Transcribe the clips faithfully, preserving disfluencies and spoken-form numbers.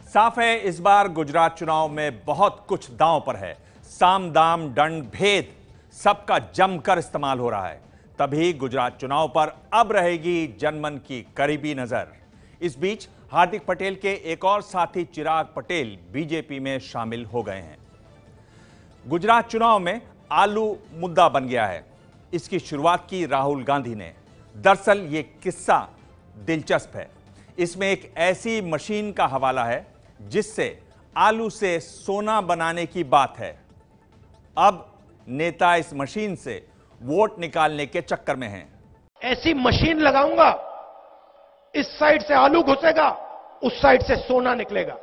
साफ है इस बार गुजरात चुनाव में बहुत कुछ दांव पर है। साम दाम दंड भेद सबका जमकर इस्तेमाल हो रहा है। तभी गुजरात चुनाव पर अब रहेगी जनमन की करीबी नजर। इस बीच हार्दिक पटेल के एक और साथी चिराग पटेल बीजेपी में शामिल हो गए हैं। गुजरात चुनाव में आलू मुद्दा बन गया है। इसकी शुरुआत की राहुल गांधी ने। दरअसल यह किस्सा दिलचस्प है। इसमें एक ऐसी मशीन का हवाला है जिससे आलू से सोना बनाने की बात है। अब नेता इस मशीन से वोट निकालने के चक्कर में हैं। ऐसी मशीन लगाऊंगा, इस साइड से आलू घुसेगा, उस साइड से सोना निकलेगा।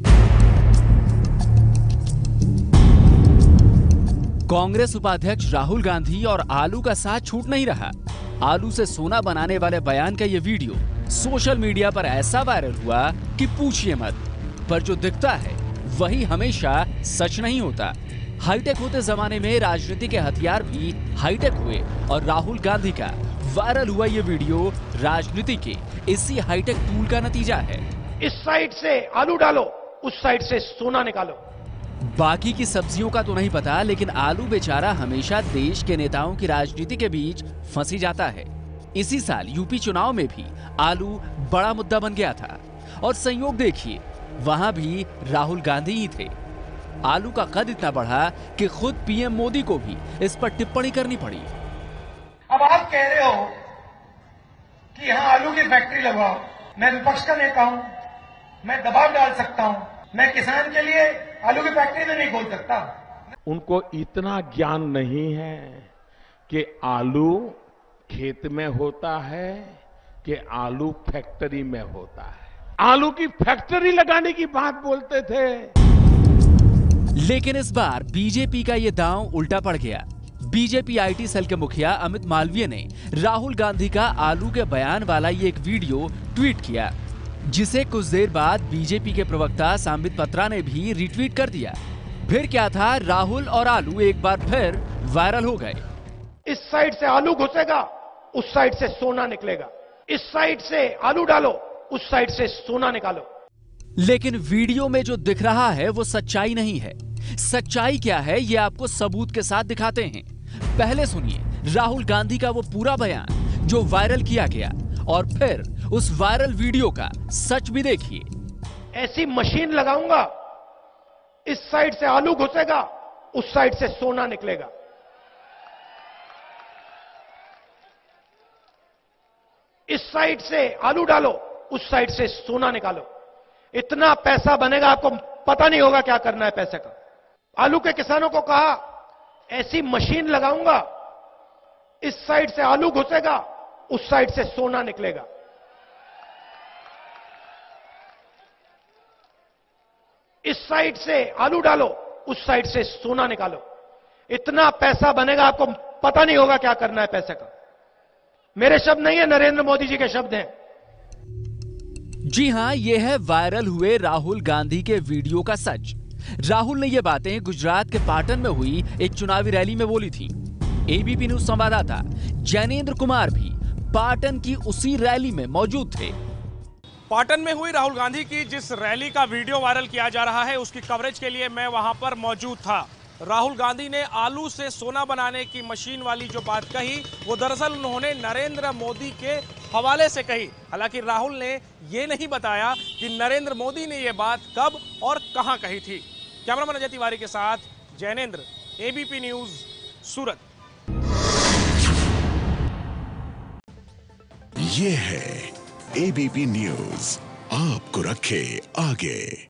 कांग्रेस उपाध्यक्ष राहुल गांधी और आलू का साथ छूट नहीं रहा। आलू से सोना बनाने वाले बयान का यह वीडियो सोशल मीडिया पर ऐसा वायरल हुआ कि पूछिए मत। पर जो दिखता है वही हमेशा सच नहीं होता। हाईटेक होते जमाने में राजनीति के हथियार भी हाईटेक हुए और राहुल गांधी का वायरल हुआ ये वीडियो राजनीति के इसी हाईटेक टूल का नतीजा है। इस साइड से आलू डालो, उस साइड से सोना निकालो। बाकी की सब्जियों का तो नहीं पता, लेकिन आलू बेचारा हमेशा देश के नेताओं की राजनीति के बीच फंसी जाता है। इसी साल यूपी चुनाव में भी आलू बड़ा मुद्दा बन गया था और संयोग देखिए, वहां भी राहुल गांधी ही थे। आलू का कद इतना बढ़ा कि खुद पीएम मोदी को भी इस पर टिप्पणी करनी पड़ी। अब आप कह रहे हो कि यहां आलू की फैक्ट्री लगवाओ। मैं विपक्ष का नेता हूं, मैं दबाव डाल सकता हूं, मैं किसान के लिए आलू की फैक्ट्री तो नहीं खोल सकता। उनको इतना ज्ञान नहीं है कि आलू खेत में होता है कि आलू फैक्ट्री में होता है। आलू की फैक्ट्री लगाने की बात बोलते थे। लेकिन इस बार बीजेपी का ये दांव उल्टा पड़ गया। बीजेपी आईटी सेल के मुखिया अमित मालवीय ने राहुल गांधी का आलू के बयान वाला ये एक वीडियो ट्वीट किया, जिसे कुछ देर बाद बीजेपी के प्रवक्ता सांबित पत्रा ने भी रिट्वीट कर दिया। फिर क्या था, राहुल और आलू एक बार फिर वायरल हो गए। इस साइड से आलू घुसेगा, उस साइड से सोना निकलेगा। इस साइड से आलू डालो, उस साइड से सोना निकालो। लेकिन वीडियो में जो दिख रहा है वो सच्चाई नहीं है। सच्चाई क्या है ये आपको सबूत के साथ दिखाते हैं। पहले सुनिए राहुल गांधी का वो पूरा बयान जो वायरल किया गया, और फिर उस वायरल वीडियो का सच भी देखिए। ऐसी मशीन लगाऊंगा, इस साइड से आलू घुसेगा, उस साइड से सोना निकलेगा। इस साइड से आलू डालो, उस साइड से सोना निकालो। इतना पैसा बनेगा, आपको पता नहीं होगा क्या करना है पैसे का। आलू के किसानों को कहा, ऐसी मशीन लगाऊंगा, इस साइड से आलू घुसेगा, उस साइड से सोना निकलेगा। इस साइड से आलू डालो, उस साइड से सोना निकालो। इतना पैसा बनेगा, आपको पता नहीं होगा क्या करना है पैसे का। मेरे शब्द नहीं है, नरेंद्र मोदी जी के शब्द हैं। जी हां, यह है वायरल हुए राहुल गांधी के वीडियो का सच। राहुल ने ये बातें गुजरात के पाटन में हुई एक चुनावी रैली में बोली थी। एबीपी न्यूज संवाददाता जैनेन्द्र कुमार भी पाटन की उसी रैली में मौजूद थे। पाटन में हुई राहुल गांधी की जिस रैली का वीडियो वायरल किया जा रहा है, उसकी कवरेज के लिए मैं वहां पर मौजूद था। राहुल गांधी ने आलू से सोना बनाने की मशीन वाली जो बात कही, वो दरअसल उन्होंने नरेंद्र मोदी के हवाले से कही। हालांकि राहुल ने ये नहीं बताया कि नरेंद्र मोदी ने ये बात कब और कहां कही थी। कैमरामैन अजय तिवारी के साथ जैनेन्द्र, एबीपी न्यूज, सूरत। ये है एबीपी न्यूज, आपको रखे आगे।